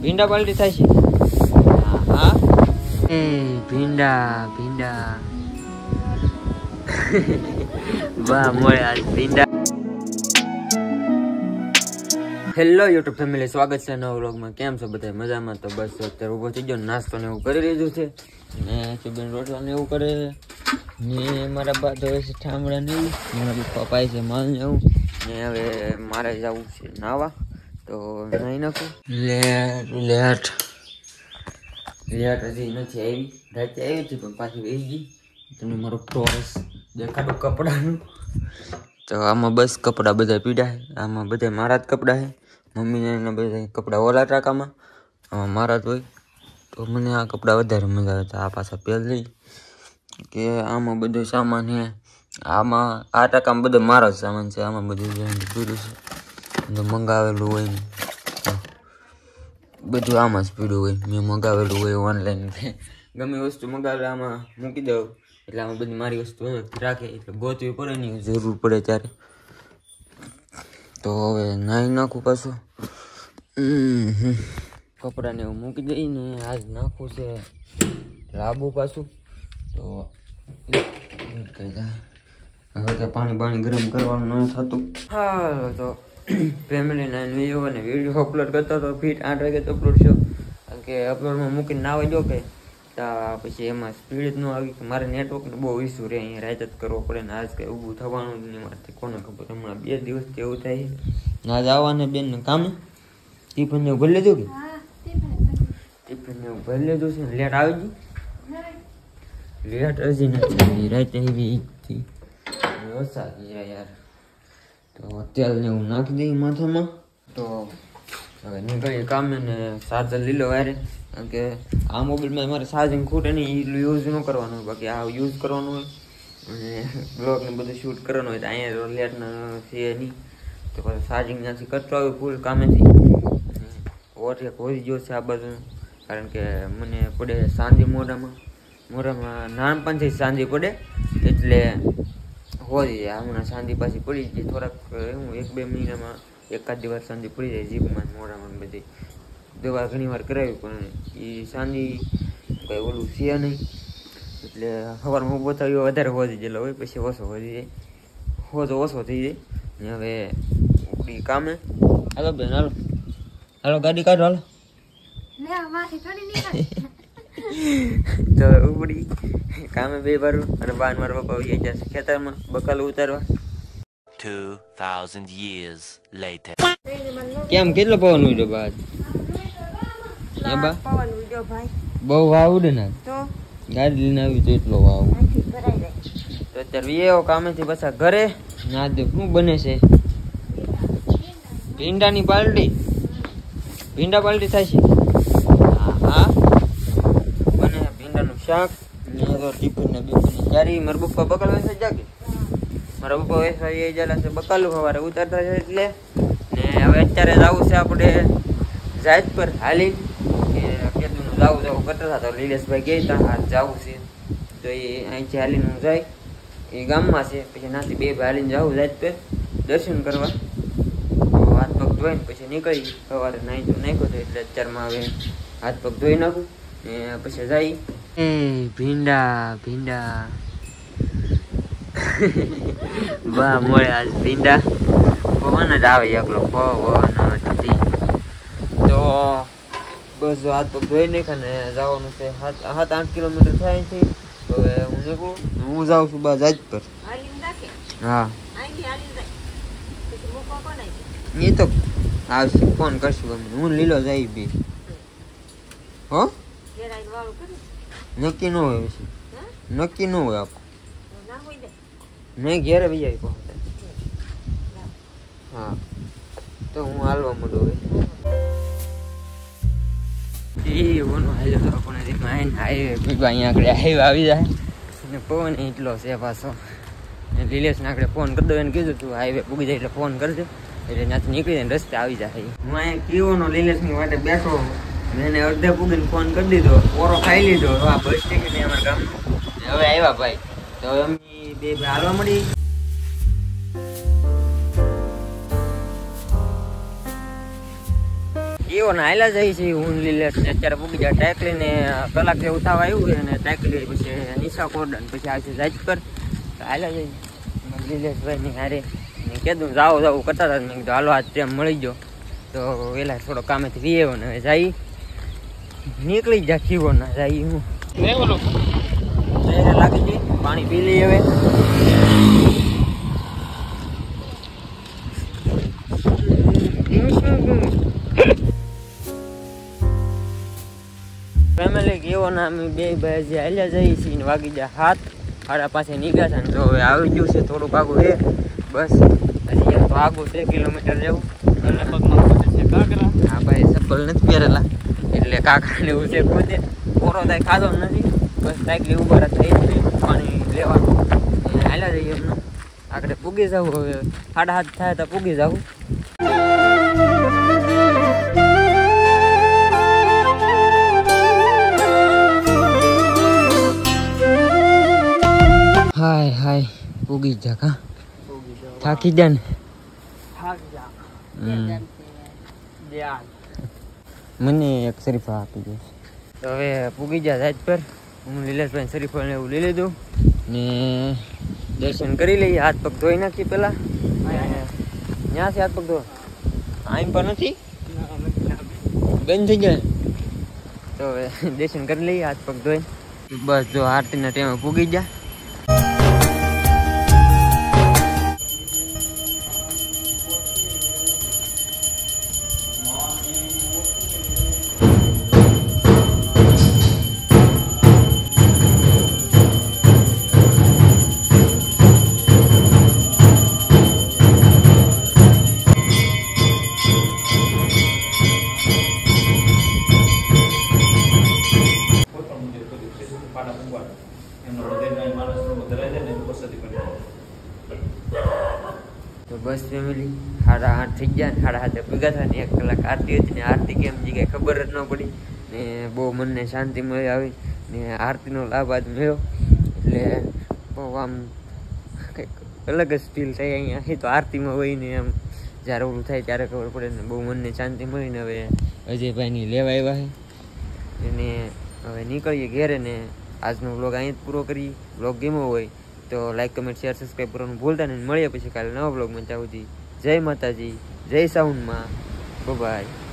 ભીંડા પાલટી થાય છે. હા એ ભીંડા ભીંડા વાહ મોય આજ ભીંડા. હેલો યુટ્યુબ ફેમિલી, સ્વાગત છે નવા વ્લોગમાં. કેમ છો બધા? મજામાં? તો બસ અત્યારે ઊભો થઈ ગયો, નાસ્તો ને એવું કરી લીધું છે ને ચુબેન રોટલા ને એવું કરે ને મારા બા તો છે ઠામડા ને મારા પપ્પા પાય છે માલ ને એવું ને હવે મારે જવું છે નાવા, તો નાઈ નાખું. લેટ હજી નથી આવી, રાતે આવી હતી પણ પાછી વહી ગઈ. તમને મારો ટોરસ દેખાડું કપડાનું. તો આમાં બસ કપડાં બધા પીડા છે, આમાં બધા મારા જ કપડાં છે. મમ્મીને બધા કપડાં ઓલા ટાંકામાં, આમાં મારા જ હોય. તો મને આ કપડાં વધારે મજા આવે છે. આ પાછા પહેરી કે આમાં બધો સામાન છે, આમાં આ ટાંકામાં બધો મારો જ સામાન છે. આમાં બધું પીડું છે, મંગાવેલું હોય ને બધું આમાં જ પીડું હોય. મેં મંગાવેલું હોય ઓનલાઈન, ગમે વસ્તુ મંગાવેલું આમાં મૂકી દઉં એટલે આમાં બધી મારી વસ્તુ રાખે, એટલે ગોતવી પડે નહીં જરૂર પડે ત્યારે. તો હવે નાઈ નાખું પાછું, કપડાને એવું મૂકી દઈને આજ નાખું છે લાંબુ પાછું. તો હવે તો પાણી ગરમ કરવાનું ન થતું. હા, તો ફેમિલી નાઈન વિડીયો અપલોડ કરતો હતો. ફીટ 8 વાગે તો અપલોડ થયો, કારણ કે અપલોડમાં મૂકીને ના હોય જો કે પછી એમાં સ્પીડ જ ન આવી. મારે નેટવર્કને બહુ ઇસ્યુ રહે, અહીંયા રાત જ કરવો પડે ને આજ કંઈ ઊભું થવાનું જ નહીં મારથી, કોને ખબર. હમણાં 2 દિવસથી એવું થાય. આજ આવવાને બેનને કામે ટિફિન એવું ભરી લીધું કે ટિફિન એવું ભરી લીધું છે. લેટ આવી ગઈ, લેટ હજી નથી, રાતે એવી ઓછા ગયા યાર. તો તેલ ને એવું નાખી દઈ માથામાં. તો હવે નીકળીએ કામે ને ચાર્જર લીલો વારે, કારણ કે આ મોબાઈલમાં મારે ચાર્જિંગ ખૂટે નહીં, એ યુઝ ન કરવાનું હોય. બાકી આ યુઝ કરવાનું હોય અને બ્લોગ ને બધું શૂટ કરવાનું હોય. તો અહીંયા લેટના છે નહીં, તો પછી ચાર્જિંગ ત્યાંથી કરતો આવ્યું ફૂલ કામેથી. ઓર એક હોઈ ગયો છે આ બાજુ, કારણ કે મને પડે સાંજે મોઢામાં નાનપણથી સાંજે પડે એટલે હોઈ જાય. હમણાં સાંજે પાછી પડી જાય થોડાક, હું 1-2 મહિનામાં એકાદ દિવસ સાંજે પડી જાય જીભમાં મોઢામાં. બધી દવા ઘણી વાર કરાવી પણ એ સાંજે કંઈ ઓલું છે નહીં, એટલે સવારમાં ઊભો થયો વધારે હોજી ગયેલો હોય, પછી ઓછો હોજી જાય, ઓછો થઈ જાય ને. હવે ઉપડી કામે. હાલો બેન, હાલો ગાડી કાઢો, હાલો. તો ઉપડી કામે 2 વાર અને બાન મારા પપ્પા વહી જશે ખેતરમાં બકાલું ઉતારવા. 2000 years later. કેમ કેટલો પવન ઉડ્યો બાદ? એ બા પવન ઉડ્યો ભાઈ, બહુ વાવ ઉડે ને. તો ગાડી લઈને આવી તો એટલો વાવ. તો અત્યારે એવો કામેથી પાછા ઘરે. ના દે શું બને છે? ભીંડા પાલટી થાય છે. હા બને ભીંડાનું શાક ને તો ટિફિન ને બીફિન ચારી. મારા પપ્પા બકાલ વેચવા જાગે, મારા પપ્પા વેચવા એ જલા છે બકાલું સવારે ઉતારતા છે એટલે. ને હવે અત્યારે જવું છે આપણે જાત પર હાલી, કે કેટલું જવું કરતા હતા. તો લીલેશભાઈ ગયા હતા, હાથ જવું છે તો એ અહીંથી હાલીને જાય, એ ગામમાં છે. પછી નાથી 2 ભાઈ હાલીને જવું જાત પર દર્શન કરવા. હાથ પગ ધોઈને પછી નીકળી. સવારે નાઈ તો નાખ્યો હતો એટલે અત્યારમાં હવે હાથ પગ ધોઈ નાખું ને પછી જાય. ભીંડા વાહ મળે આજ ભીંડા. પવન જ આવે એકલો, પવન નથી. તો બસ હાથ પગ ધોઈ નાખ્યા ને જવાનું છે. 7-8 કિલોમીટર થાય છે. તો હવે હું નીકળું, હું જાઉં છું બા જાજ પર. હા એ તો આવશે, ફોન કરશું અમે. હું લીલો જાય બી હો, નક્કી ન હોય પછી, નક્કી ન હોય આપણું. મેં ઘેરે બી આવી પહોંચે. હા તો હું હાલવા માંડું હવે. અહીંયા આગળ હાઈવે આવી જાય ને પવન એટલો છે પાછો. લીલેશને આગળ ફોન કરી દો, એને કીધું તું હાઈવે પૂગી જાય એટલે ફોન કરજો, એટલે ત્યાંથી નીકળી જાય રસ્તે આવી જાય. હું અહીંયા કીઓનો લીલેશની વાટે બેઠો, એને અડધે પૂગીને ફોન કરી દીધો, ઓરો ખાઈ લીધો. હા બસ ટિકિટ અમારા ગામમાં હવે આવ્યા ભાઈ. તો હવે અમે 2 ભાઈ હાલવા મળી. એવો ને હાલા જાય છે હું લીલેટ ને અત્યારે પૂગી જાય ટાઈકલી ને કલાક જેવું થવા આવ્યું છે અને ટાઈકલી પછી નિશા કોર્ડન પછી આવશે જાજપર હાલા જાય લીલેશભાઈ ની હારે ને કીધું જાવું કરતા હતા મેં કીધું હાલો આજ ટાઈમ મળી ગયો તો વેલા થોડો કામેથી વી આવ્યો ને હવે જાય નીકળી જ જા ખીવો ના જાય હું લાગી ગઈ પાણી પી લઈ હવે ફેમિલી કેવો ના અમે બે ભાઈ જે હાલ્યા જઈએ છીએ વાગી જાય હાથ હાડા પાસે નીકળ્યા છે ને તો હવે આવી ગયું છે થોડુંક આગું છે બસ હજી તો આગું 3 કિલોમીટર જેવું હા ભાઈ ચપ્પલ નથી પહેરેલા એટલે કાકાને એવું છે ખુદે પોરો થાય ખાધો નથી બસ સાયકલી ઉભા થઈ પાણી લેવાનું હાલ્યા જઈએ એમને આગળ પૂગી જવું હવે 7:30 થાય તો પૂગી જવું હાય પૂગી જા કા થાકી જા ને મને એક શરીફા આપી દે તો હવે પૂગી જા જાજ પર હું લીલેશભાઈ શરીફા ને એવું લઈ લીધું ને દર્શન કરી લઈએ હાથ પગ ધોઈ નાખી પેલા ત્યાંથી હાથ પગ ધો આમ પણ નથી બંધ થઈ જાય તો હવે દર્શન કરી લઈએ હાથ પગ ધોઈ બસ જો આરતીના ટાઈમે પૂગી જા તો બસ ફેમિલી 8:30 થઈ ગયા ને 8:30 ભેગા થયા ને 1 કલાક આરતી હતી ને આરતી કેમ જે કઈ ખબર જ ન પડી ને બહુ મનને શાંતિ મળી આવી ને આરતીનો લાભ આજ મળ્યો એટલે બહુ આમ કંઈક અલગ જ ફીલ થાય અહીંયા તો આરતીમાં હોય ને એમ જ્યારે ઓલું થાય ત્યારે ખબર પડે ને બહુ મનને શાંતિ મળીને હવે અજયભાઈની લેવા આવ્યા છે એને હવે નીકળીએ ઘેરે ને આજનો વ્લોગ અહીં પૂરો કરી વ્લોગ ગમ્યો હોય તો લાઈક કમેન્ટ શેર સબસ્ક્રાઈબ કરવાનું ભૂલતા નહીં મળીએ પછી કાલે નવા વ્લોગમાં ત્યાં સુધી જય માતાજી જય સાઉન્ડમાં બાય.